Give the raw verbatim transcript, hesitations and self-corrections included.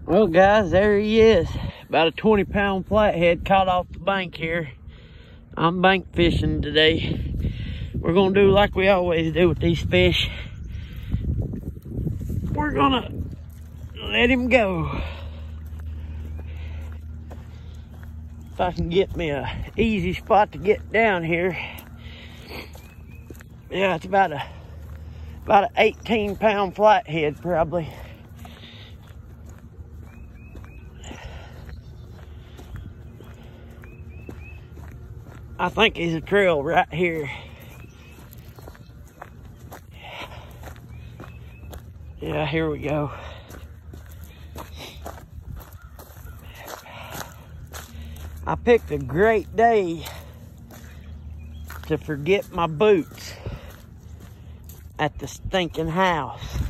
Well guys, there he is. About a twenty pound flathead caught off the bank here. I'm bank fishing today. We're gonna do like we always do with these fish. We're gonna let him go. If I can get me a easy spot to get down here. Yeah, it's about a about an eighteen pound flathead probably. I think he's a trail right here. Yeah, here we go. I picked a great day to forget my boots at the stinking house.